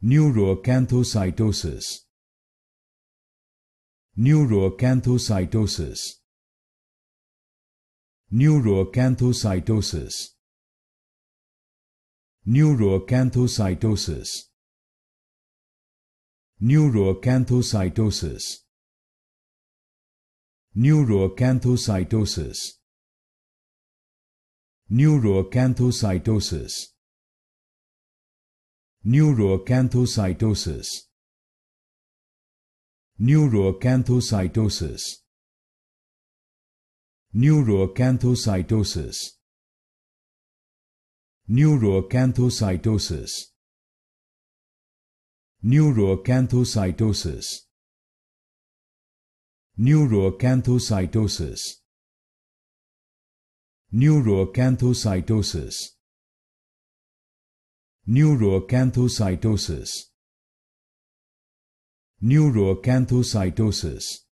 Neuroacanthocytosis. Neuroacanthocytosis. Neuroacanthocytosis. Neuroacanthocytosis. Neuroacanthocytosis. Neuroacanthocytosis. Neuroacanthocytosis. Neuroacanthocytosis. Neuroacanthocytosis. Neuroacanthocytosis. Neuroacanthocytosis. Neuroacanthocytosis. Neuroacanthocytosis. Neuroacanthocytosis. Neuroacanthocytosis. Neuroacanthocytosis.